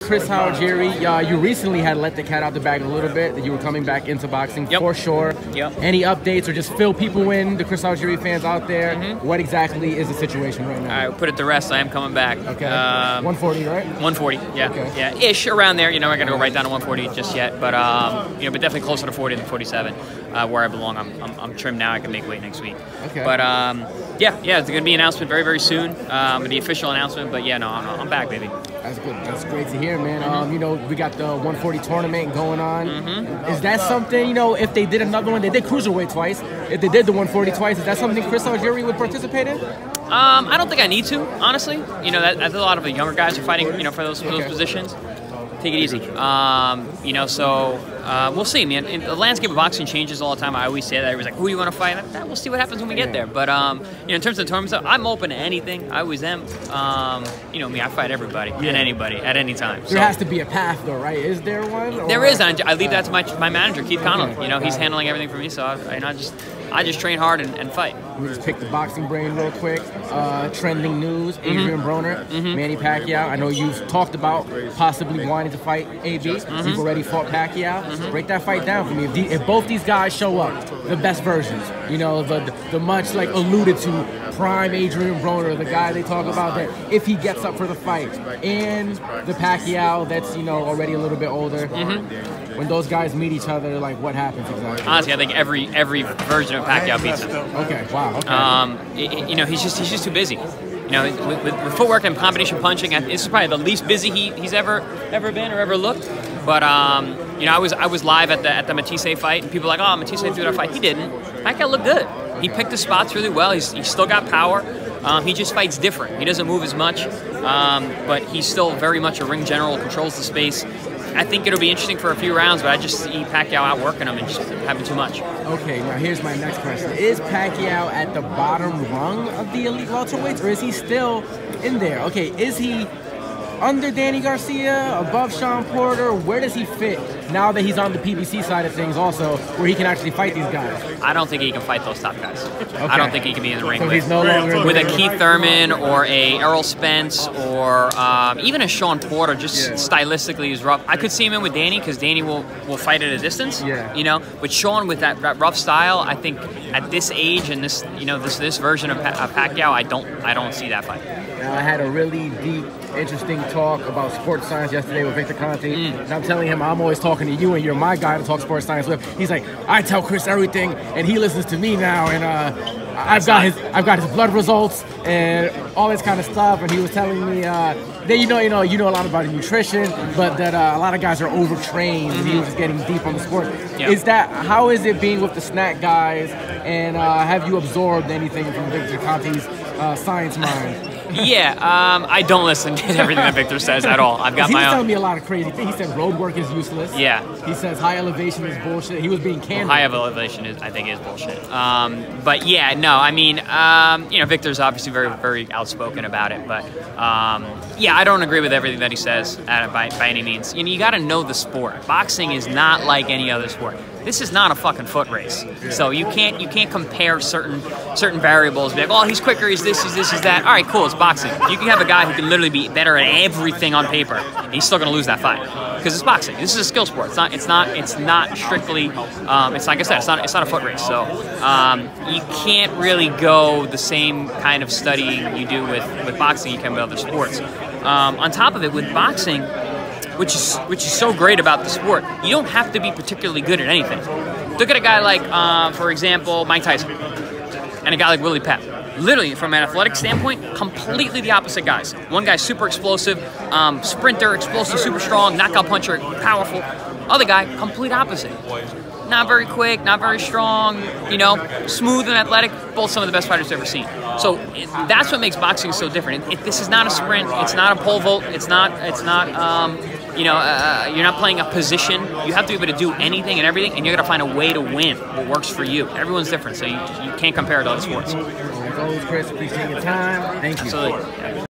Chris Algieri, you recently had let the cat out the bag a little bit, that you were coming back into boxing for sure. Any updates or just fill people in, the Chris Algieri fans out there? What exactly is the situation right now? I put it to rest. I am coming back. Okay. 140, right? 140, yeah. Okay. Yeah, ish, around there. You know, I'm not going to go right down to 140 just yet, but, you know, but definitely closer to 40 than 47, where I belong. I'm trimmed now. I can make weight next week. Okay. But, yeah, it's going to be an announcement very, very soon. The official announcement, but yeah, no, I'm back, baby. That's good. That's great to hear, man. You know, we got the 140 tournament going on. Is that something, you know, if they did another one, they did cruiserweight twice. If they did the 140 twice, is that something Chris Algieri would participate in? I don't think I need to, honestly. You know, a lot of the younger guys are fighting, you know, for those positions. Take it easy. You know, so we'll see, man. The landscape of boxing changes all the time. I always say that. Everybody's like, who do you want to fight? We'll see what happens when we get there. But, you know, in terms of the tournament, I'm open to anything. I always am. You know me, I fight everybody and anybody at any time. There has to be a path, though, right? Is there one? Or? There is. I leave that to my manager, Keith Connolly. You know, he's handling everything for me, so I just train hard and fight. Let me just pick the boxing brain real quick. Trending news, Adrian Broner, Manny Pacquiao. I know you've talked about possibly wanting to fight AB. You've already fought Pacquiao. Break that fight down for me. If both these guys show up, the best versions, you know, the much like alluded to prime Adrian Broner, the guy they talk about that if he gets up for the fight, and the Pacquiao that's, you know, already a little bit older. When those guys meet each other, like, what happens exactly? Honestly, I think every version of Pacquiao beats him. Okay, wow. Okay. You know, he's just too busy. You know, with footwork and combination punching, this is probably the least busy he's ever been or ever looked. But you know, I was live at the Matisse fight, and people were like, oh, Matisse threw that fight. He didn't. Pacquiao looked good. He picked his spots really well. He's still got power. He just fights different. He doesn't move as much, but he's still very much a ring general, controls the space. I think it'll be interesting for a few rounds, but I just see Pacquiao outworking him and just having too much. Okay, now here's my next question. Is Pacquiao at the bottom rung of the elite welterweights, or is he still in there? Okay, is he under Danny Garcia, above Sean Porter? Where does he fit now that he's on the PBC side of things also, where he can actually fight these guys? I don't think he can fight those top guys. Okay. I don't think he can be in the ring he's no longer with a Keith Thurman or a Errol Spence or even a Sean Porter, just stylistically is rough. I could see him in with Danny because Danny will fight at a distance, you know. But Sean with that rough style, I think at this age and this, you know, this version of Pacquiao, I don't see that fight. Now, I had a really deep, interesting talk about sports science yesterday with Victor Conte, and I'm telling him I'm always talking to you, and you're my guy to talk sports science with. He's like, I tell Chris everything, and he listens to me now, and I've got his blood results and all this kind of stuff. And he was telling me that you know a lot about nutrition, but that a lot of guys are overtrained, and he was just getting deep on the sport. How is it being with the snack guys, and have you absorbed anything from Victor Conte's science mind? I don't listen to everything that Victor says at all. I've got my own. He's telling me a lot of crazy things. He said road work is useless. Yeah. He says high elevation is bullshit. He was being candid. High elevation I think is bullshit. But yeah, no, I mean, you know, Victor's obviously very, very outspoken about it. But yeah, I don't agree with everything that he says by any means. You know, you got to know the sport. Boxing is not like any other sport. This is not a fucking foot race. So you can't compare certain variables. Be like, oh, he's quicker, he's this, he's that. All right, cool, it's boxing. You can have a guy who can literally be better at everything on paper, and he's still gonna lose that fight because it's boxing. This is a skill sport. It's not strictly. It's like I said, it's not a foot race. So you can't really go the same kind of studying you do with boxing you can with other sports. On top of it, with boxing, which is so great about the sport, you don't have to be particularly good at anything. Look at a guy like, for example, Mike Tyson, and a guy like Willie Pep. Literally, from an athletic standpoint, completely the opposite guys. One guy's super explosive, sprinter, explosive, super strong, knockout puncher, powerful. Other guy, complete opposite. Not very quick, not very strong, you know, smooth and athletic, both some of the best fighters I've ever seen. So that's what makes boxing so different. This is not a sprint, it's not a pole vault, it's not you know, you're not playing a position. You have to be able to do anything and everything, and you're going to find a way to win what works for you. Everyone's different, so you can't compare it to other sports. As always, Chris, appreciate your time. Thank you. Absolutely.